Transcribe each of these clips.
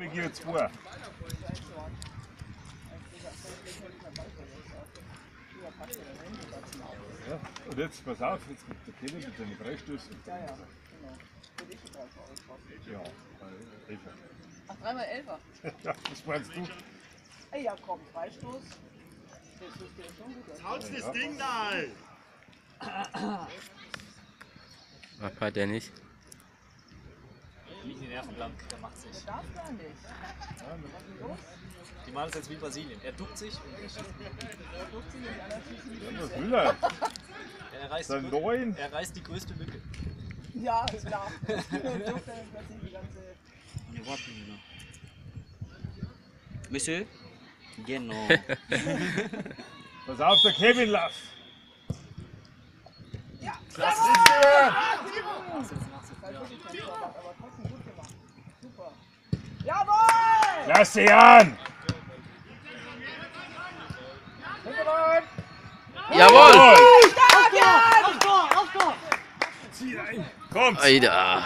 Ich gebe 2. Ja, und jetzt pass auf, jetzt kommt der Kevin mit seinen Freistößen. Ja, genau. Würde ich schon 3 Euro. Ja, 11. Ach, 3x11? Ja, was meinst du? Ey, ja komm, Freistoß. Das ist ja schon gut. Haut's das Ding da! Was hat der nicht? Nicht den Nerven blank, der macht sich. Der darf gar nicht. Was ist denn los? Die machen es jetzt wie Brasilien. Er duckt sich und er schießt. Der duckt sich und die anderen schießen die Ja, was Füße. will er? Er Der reißt die größte Lücke. Ja, ist klar. Und duckt dann plötzlich die ganze... Monsieur? Genau. Pass auf, der Kevin lass! Ja! Lass Jawohl! ihn! Aber trotzdem gut gemacht. Super. Jawohl! Lass sie an! Hintermann! Jawohl! Zieh rein! Kommt! Alter.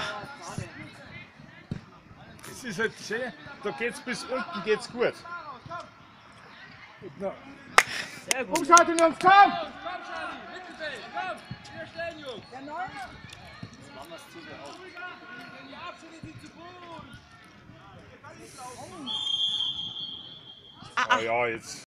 Das ist halt schön. Da geht's bis unten geht's gut. Sehr gut. Umschalten, Jungs, komm! Der Neuner! Ah ja, jetzt.